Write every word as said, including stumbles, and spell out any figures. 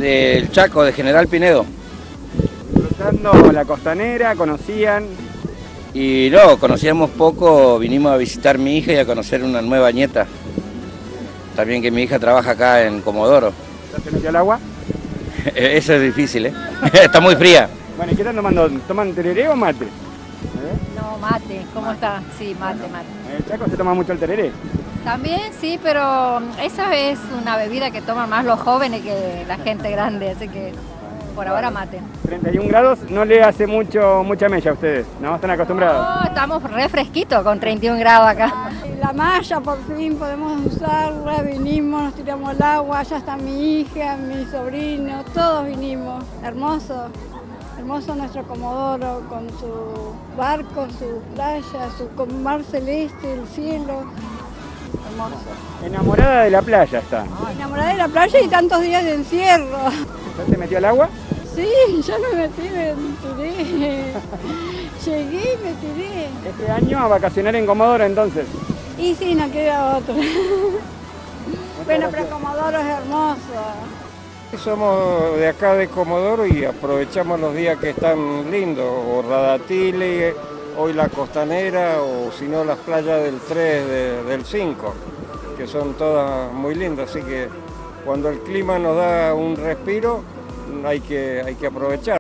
Del Chaco, de General Pinedo. Cruzando la costanera, conocían. Y no, conocíamos poco, vinimos a visitar a mi hija y a conocer una nueva nieta. También que mi hija trabaja acá en Comodoro. ¿Ya se metió al agua? Eso es difícil, ¿eh? Está muy fría. Bueno, ¿y qué están tomando? ¿Toman tereré o mate? ¿Eh? No, mate, ¿cómo está? Sí, mate, mate. ¿En el Chaco se toma mucho el tereré? También sí, pero esa es una bebida que toman más los jóvenes que la gente grande, así que por ahora mate. treinta y un grados no le hace mucho mucha mella a ustedes, ¿no? ¿Están acostumbrados? No, estamos re fresquitos con treinta y un grados acá. La malla por fin podemos usarla, vinimos, nos tiramos al agua, allá está mi hija, mi sobrino, todos vinimos, hermoso. Hermoso nuestro Comodoro, con su barco, su playa, su mar celeste, el cielo. Hermoso. Enamorada de la playa está. Enamorada de la playa y tantos días de encierro. ¿Ya se metió al agua? Sí, ya me metí, me tiré. Llegué y me tiré. Este año a vacacionar en Comodoro entonces. Y sí, no queda otro. Bueno, pero Comodoro es hermoso. Somos de acá de Comodoro y aprovechamos los días que están lindos, o Radatili, hoy la costanera, o si no las playas del tres, de, del cinco, que son todas muy lindas, así que cuando el clima nos da un respiro hay que, hay que aprovechar.